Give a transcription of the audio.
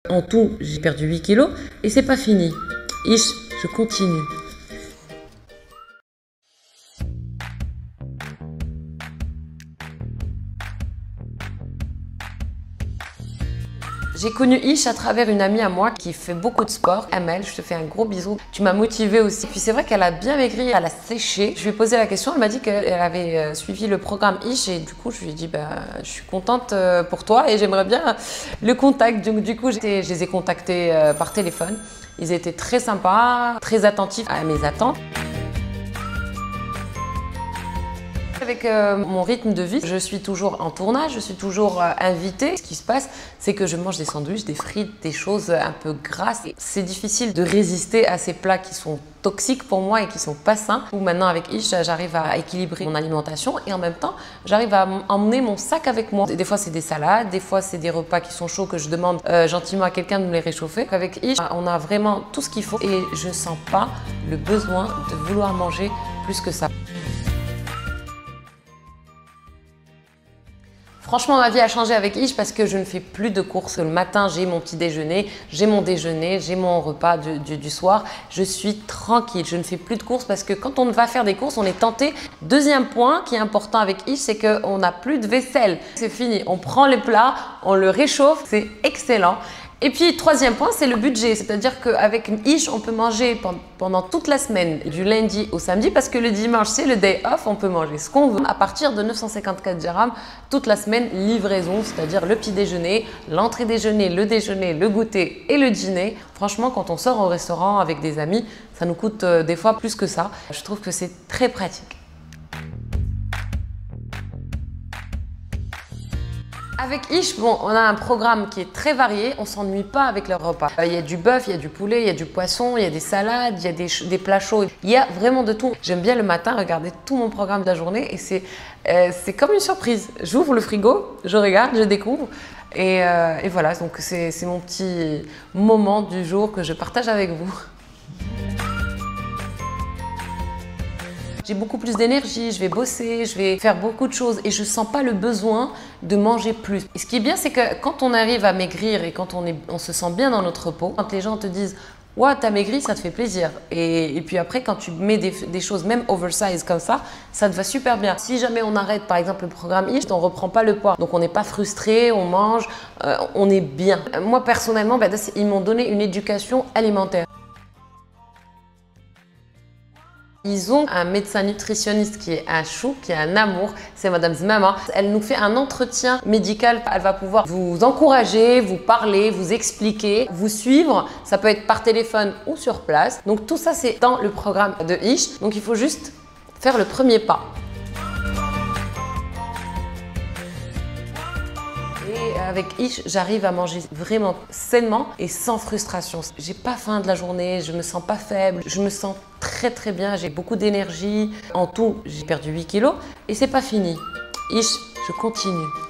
En tout, j'ai perdu 8 kilos et c'est pas fini. Ish, je continue. J'ai connu Ish à travers une amie à moi qui fait beaucoup de sport. Amel, je te fais un gros bisou. Tu m'as motivée aussi. Puis c'est vrai qu'elle a bien maigri, elle a séché. Je lui ai posé la question, elle m'a dit qu'elle avait suivi le programme Ish et du coup je lui ai dit je suis contente pour toi et j'aimerais bien le contact. Donc du coup je les ai contactés par téléphone. Ils étaient très sympas, très attentifs à mes attentes. Avec mon rythme de vie, je suis toujours en tournage, je suis toujours invitée. Ce qui se passe, c'est que je mange des sandwichs, des frites, des choses un peu grasses. C'est difficile de résister à ces plats qui sont toxiques pour moi et qui sont pas sains. Ou maintenant avec Ish, j'arrive à équilibrer mon alimentation et en même temps, j'arrive à emmener mon sac avec moi. Des fois, c'est des salades, des fois, c'est des repas qui sont chauds que je demande gentiment à quelqu'un de me les réchauffer. Avec Ish, on a vraiment tout ce qu'il faut et je sens pas le besoin de vouloir manger plus que ça. Franchement, ma vie a changé avec Ish parce que je ne fais plus de courses. Le matin, j'ai mon petit déjeuner, j'ai mon déjeuner, j'ai mon repas du soir. Je suis tranquille, je ne fais plus de courses parce que quand on va faire des courses, on est tenté. Deuxième point qui est important avec Ish, c'est qu'on n'a plus de vaisselle. C'est fini, on prend les plats, on le réchauffe, c'est excellent. Et puis, troisième point, c'est le budget. C'est-à-dire qu'avec Ish, on peut manger pendant toute la semaine, du lundi au samedi, parce que le dimanche, c'est le day off, on peut manger ce qu'on veut. À partir de 954 dirhams, toute la semaine, livraison, c'est-à-dire le petit déjeuner, l'entrée déjeuner, le goûter et le dîner. Franchement, quand on sort au restaurant avec des amis, ça nous coûte des fois plus que ça. Je trouve que c'est très pratique. Avec Ish, bon, on a un programme qui est très varié, on ne s'ennuie pas avec leurs repas. Il y a du bœuf, il y a du poulet, il y a du poisson, il y a des salades, il y a des plats chauds. Il y a vraiment de tout. J'aime bien le matin regarder tout mon programme de la journée et c'est comme une surprise. J'ouvre le frigo, je regarde, je découvre et voilà, donc c'est mon petit moment du jour que je partage avec vous. J'ai beaucoup plus d'énergie, je vais bosser, je vais faire beaucoup de choses et je ne sens pas le besoin de manger plus. Et ce qui est bien, c'est que quand on arrive à maigrir et quand on se sent bien dans notre peau, quand les gens te disent « Ouais, t'as maigri, ça te fait plaisir ». Et puis après, quand tu mets des choses même oversize comme ça te va super bien. Si jamais on arrête par exemple le programme Ish, on ne reprend pas le poids. Donc on n'est pas frustré, on mange, on est bien. Moi personnellement, ils m'ont donné une éducation alimentaire. Ils ont un médecin nutritionniste qui est un chou, qui est un amour, c'est Madame Zmama. Elle nous fait un entretien médical. Elle va pouvoir vous encourager, vous parler, vous expliquer, vous suivre. Ça peut être par téléphone ou sur place. Donc tout ça, c'est dans le programme de Ish. Donc il faut juste faire le premier pas. Et avec Ish, j'arrive à manger vraiment sainement et sans frustration. J'ai pas faim de la journée, je me sens pas faible, je me sens très très bien, j'ai beaucoup d'énergie. En tout, j'ai perdu 8 kilos et c'est pas fini. Ish, je continue.